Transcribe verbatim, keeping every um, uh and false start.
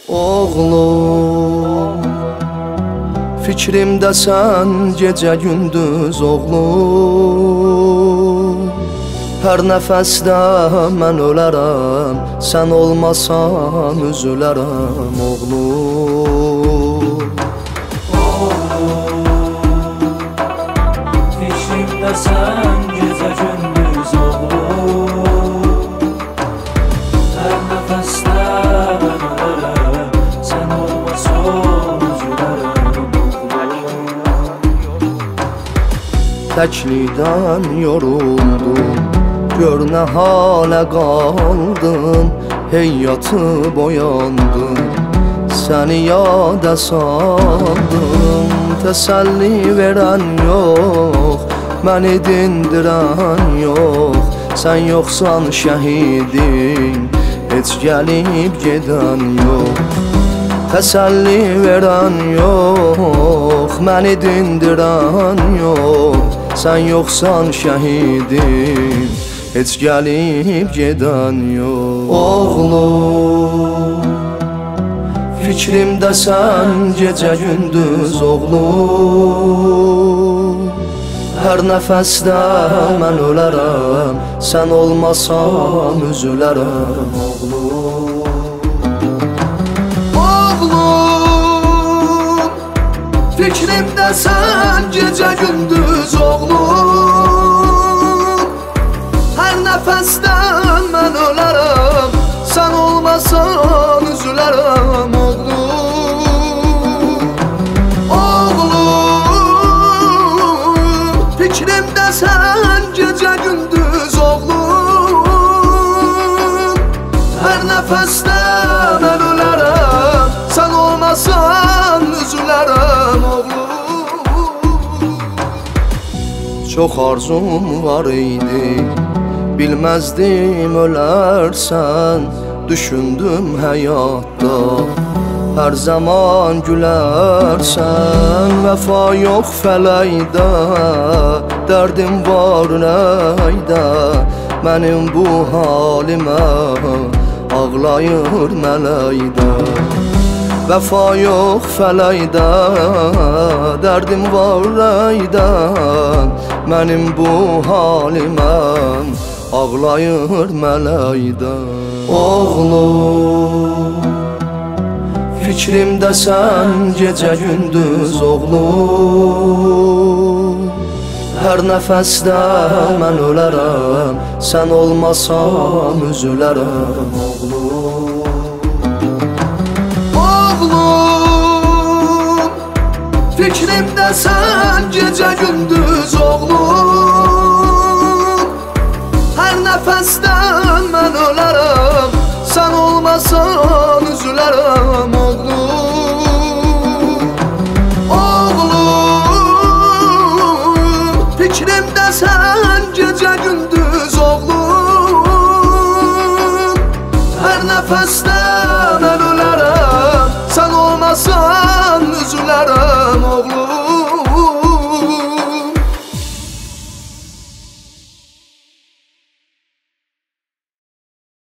Oğlum, fikrimdə sən gecə gündüz oğlum. Hər nəfəsdə mən ölərəm, sən olmasan üzülərəm oğlum. Oğlum, fikrimdə sən gecə gündüz oğlum. Hər nəfəsdə mən ölərəm, sən olmasan üzülərəm oğlum. Təklikdən yoruldum, gör nə halə qaldın, hey yatıb oyandım, səni yada saldım. Təsəlli verən yox, məni dindirən yox, sən yoxsan şəhidin, heç gəlib gedən yox. Təsəlli verən yox, məni dindirən yox, sən yoxsan şəhidin, heç gəlib gedən yox. Oğlum, fikrimdə sən gecə gündüz oğlum. Hər nəfəsdə mən ölərəm, sən olmasan üzülərəm oğlum. Oğlum, fikrimdə sən gecə gündüz oğlum. Hər nəfəsdə mən ölərəm, sən olmasan üzülərəm oğlum. Oğlum, fikrimdə sən gecə gündüz oğlum. Hər nəfəsdə mən ölərəm, sən olmasan üzülərəm oğlum. Çox arzum var idi, bilməzdim ölərsən, düşündüm həyatda, hər zaman gülərsən. Vəfa yox fələkdə, dərdim var ürəkdə, mənim bu halimə ağlayır mələkdə. Vəfa yox fələkdə, dərdim var ürəkdə, mənim bu halimə ağlayır mələkdə. Oğlum, fikrimdə sən gecə gündüz oğlum. Hər nəfəsdə mən ölərəm, sən olmasan üzülərəm oğlum. Oğlum, fikrimdə sən gecə gündüz oğlum. Hər nəfəsdə mən ölərəm, sən olmasan üzülərəm oğlum. Oğlum, fikrimdə sən gecə gündüz oğlum. Hər nəfəsdə